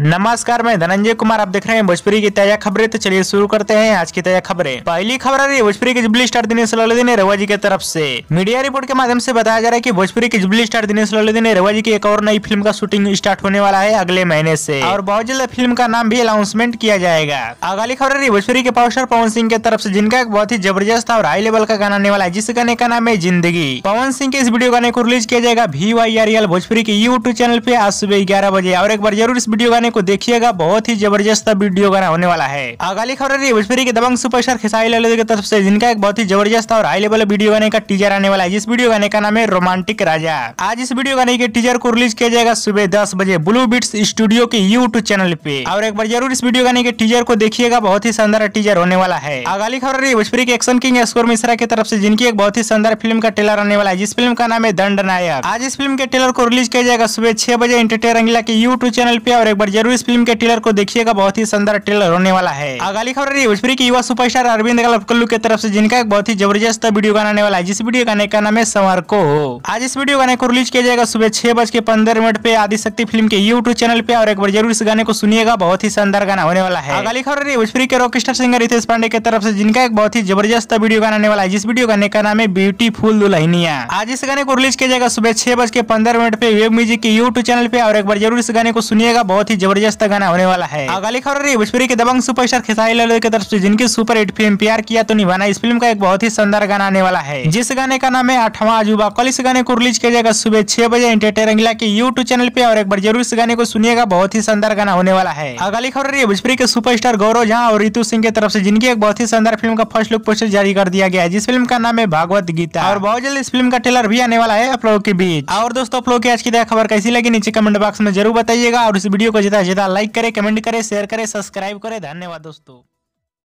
नमस्कार, मैं धनंजय कुमार। आप देख रहे हैं भोजपुरी की ताजा खबरें। तो चलिए शुरू करते हैं आज की ताजा खबरें। पहली खबर आ रही है भोजपुरी के जुबली स्टार दिनेश लालुद्दीन ने रवा जी की तरफ से। मीडिया रिपोर्ट के माध्यम से बताया जा रहा है कि भोजपुरी के जुबली स्टार दिनेश लालुद्दीन ने रवा जी की एक और नई फिल्म का शूटिंग स्टार्ट होने वाला है अगले महीने से, और बहुत जल्द फिल्म का नाम भी अनाउंसमेंट किया जाएगा। अगली खबर आ रही है भोजपुरी के पावर स्टार पवन सिंह की तरफ से, जिनका एक बहुत ही जबरदस्त और हाई लेवल का गाना आने वाला है, जिस गाने का नाम है जिंदगी। पवन सिंह के इस वीडियो गाने को रिलीज किया जाएगा VYRL भोजपुरी के YouTube चैनल पे आज सुबह 11 बजे, और एक बार जरूर इस वीडियो गाने को देखिएगा। बहुत ही जबरदस्त वीडियो गाना होने वाला है। अगली खबर है भोजपुरी के दबंग सुपरस्टार खेसारी लाल की तरफ से, जिनका एक बहुत ही जबरदस्त और हाई लेवल वीडियो गाने का टीजर आने वाला है, जिस वीडियो गाने का नाम है रोमांटिक राजा। आज इस वीडियो गाने के टीजर को रिलीज किया जाएगा सुबह 10 बजे ब्लू बीट्स स्टूडियो के YouTube चैनल पे, और एक बार जरूर इस वीडियो गाने के टीजर को देखिएगा। बहुत ही शानदार टीजर होने वाला है। अगली खबर है भोजपुरी के एक्शन किंग स्कोर मिश्रा की तरफ से, जिनकी एक बहुत ही शानदार फिल्म का ट्रेलर आने वाला है, जिस फिल्म का नाम है दंड नायक। आज इस फिल्म के ट्रेलर को रिलीज किया जाएगा सुबह 6 बजे एंटरटेनर रंगीला के YouTube चैनल पे, और एक बार जरूर इस फिल्म के ट्रेलर को देखिएगा। बहुत ही शानदार ट्रेलर होने वाला है। अगली खबर है भोजपुरी की युवा सुपरस्टार अरविंद कल्लू की तरफ से, जिनका एक बहुत ही जबरदस्त वीडियो गाना आने वाला है, जिस वीडियो गाने का नाम है संवर को हो। आज इस वीडियो गाने को रिलीज किया जाएगा सुबह 6:15 पे आदिशक्ति फिल्म के YouTube चैनल पे, और एक बार जरूर इस गाने को सुनिएगा। बहुत ही शानदार गाना होने वाला है। अगली खबर है भोजपुरी के rock star singer Ritesh Pandey की तरफ से, जिनका एक बहुत ही जबरदस्त वीडियो गाना आने वाला है, जिस वीडियो गाने का नाम है ब्यूटीफुल दुल्हनिया। आज इस गाने को रिलीज किया जाएगा सुबह 6:15 पे वेब म्यूजिक के YouTube चैनल पे, और एक बार जरूर इस गाने को सुनिएगा। बहुत ही जबरदस्त गाना होने वाला है। अगली खबर है भोजपुरी के दबंग सुपरस्टार खेसारी लाल की तरफ से, जिनकी सुपर हिट फिल्म प्यार किया तो निभाना, इस फिल्म का एक बहुत ही शानदार गाना आने वाला है, जिस गाने का नाम है 8वां अजूबा। कल इस गाने को रिलीज किया जाएगा सुबह 6 बजे एंटरटेनर रंगीला के YouTube चैनल पे, और एक बार जरूर इस गाने को सुनिएगा। बहुत ही शानदार गाना होने वाला है। अगली खबर है भोजपुरी के सुपरस्टार गौरव झा और ऋतु सिंह की तरफ से, जिनकी एक बहुत ही शानदार फिल्म का फर्स्ट लुक पोस्टर जारी कर दिया गया है, जिस फिल्म का नाम है भागवत गीता, और बहुत जल्द इस फिल्म का ट्रेलर भी आने वाला है आप लोगों के बीच। और दोस्तों, आप लोगों की आज की खबर कैसी लगी नीचे कमेंट बॉक्स में जरूर बताइएगा, और इस वीडियो को ज्यादा लाइक करे, कमेंट करे, शेयर करे, सब्सक्राइब करे। धन्यवाद दोस्तों।